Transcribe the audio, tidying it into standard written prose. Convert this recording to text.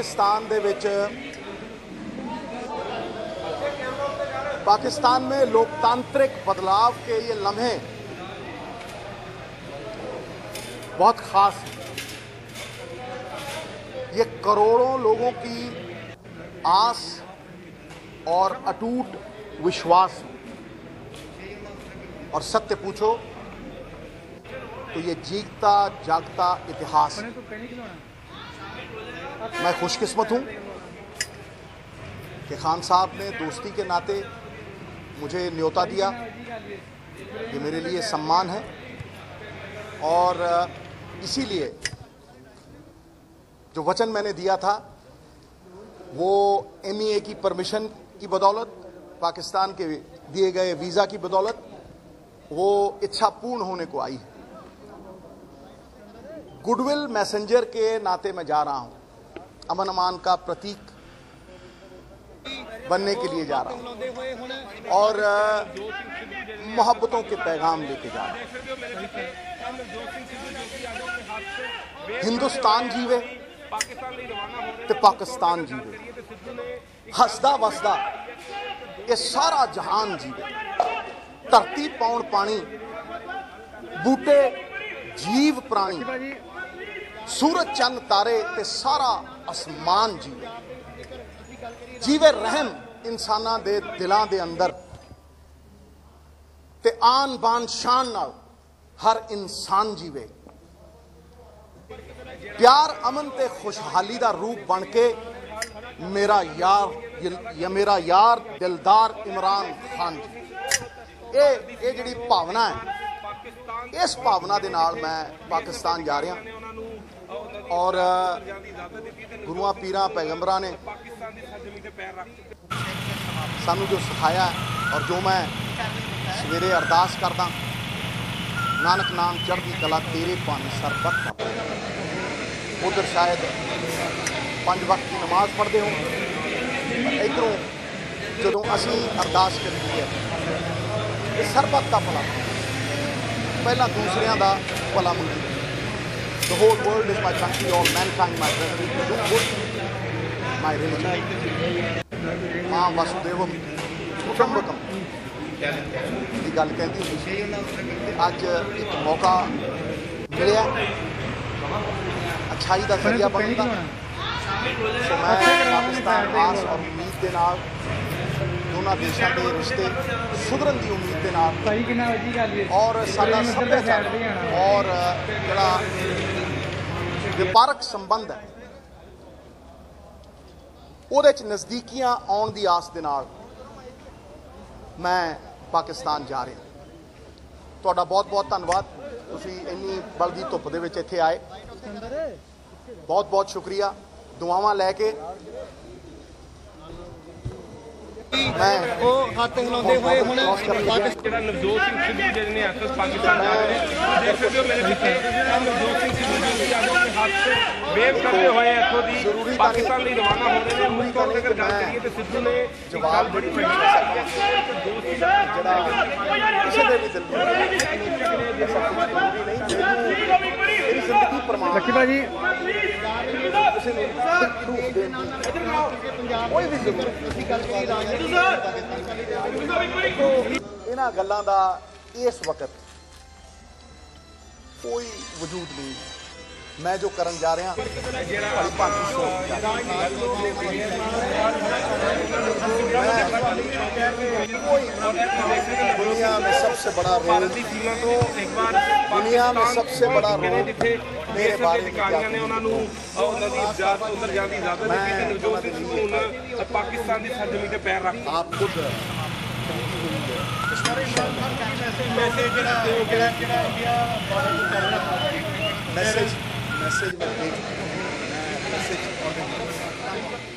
पाकिस्तान में लोकतांत्रिक बदलाव के ये लम्हे बहुत ख़ास हैं। ये करोड़ों लोगों की आस और अटूट विश्वास है। और सत्य पूछो तो ये जीता जागता इतिहास है। मैं खुशकिस्मत हूँ कि खान साहब ने दोस्ती के नाते मुझे न्योता दिया। ये मेरे लिए सम्मान है और इसीलिए जो वचन मैंने दिया था वो MEA की परमिशन की बदौलत, पाकिस्तान के दिए गए वीज़ा की बदौलत वो इच्छा पूर्ण होने को आई है। गुडविल मैसेंजर के नाते मैं जा रहा हूं, अमन अमान का प्रतीक बनने के लिए जा रहा हूं और मोहब्बतों के पैगाम लेके जा रहा हूं। हिंदुस्तान जीवे ते पाकिस्तान जीवे, हसदा वसदा ये सारा जहान जीवे। धरती पौन पानी, बूटे जीव प्राणी, सूरज चंद तारे ते सारा आसमान जीवे। जीवे रहम इंसाना दे दिलां दे अंदर ते आन बान शान नाल हर इंसान जीवे। प्यार अमन ते खुशहाली दा रूप बन के मेरा यार दिलदार इमरान खान जी, ये जिहड़ी भावना है, इस भावना दे नाल मैं पाकिस्तान जा रहा और गुरुआं पीरां पैगंबरां ने सानू जो सिखाया है और जो मैं सवेरे अरदास करदा, नानक नाम चढ़दी कला तेरे पानी सरबत का। उधर शायद 5 वक्त की नमाज पढ़ते हो, इधरों जो असी अरदास करी है सरबत का भला, पहला दूसरियां दा भला मंगी। The whole world is my country, all mankind my brethren, do good, my religion. मां वासुदेवम कुटुंबकम की गल कहती हुई सी। अज एक मौका मिले अच्छाई का जरिया बनने का। तो मैं पाकिस्तान आस और उम्मीद के नाल दोनों देशों के रिश्ते सुधरन की उम्मीद के नाल और साडा सभ्याचार और जिहड़ा व्यापारक संबंध है ਉਹਦੇ ਚ नज़दीकियां आउण दी आस दे नाल मैं पाकिस्तान जा रहा। ਤੁਹਾਡਾ बहुत बहुत धन्यवाद, ਤੁਸੀਂ ਇੰਨੀ ਬਲਦੀ ਧੁੱਪ ਦੇ ਵਿੱਚ ਇੱਥੇ ਆਏ। बहुत बहुत शुक्रिया। दुआवां लैके मैं हत्थ हिलाते हुए हुण ਜਿਹੜਾ ਨਵਜੋਤ ਸਿੰਘ ਸਿੱਧੂ ਜੀ ਨੇ ਐਸਐਸ ਪਾਕਿस्तान जा रहे हैं। देख सकते हो मेरे पीछे नवजोत सिंह सिद्धू जी आज अपने हाथ से वेव करते हुए इत्थों दी पाकिस्तान ਲਈ रवाना हो रहे हैं। मुझ तौर ते अगर गल करिए तो सिद्धू ने जवाब बड़ी बड़ी लक्की भाजी इन्हां गल्लां दा इस वक्त कोई वजूद नहीं। मैं जो करन जा रहा दुनिया में सबसे बड़ा रोल, दुनिया में सबसे बड़ा रोल मेरे बारे में पाकिस्तान की सरजमी पे पैर रख आप खुद मैसेज मैसेज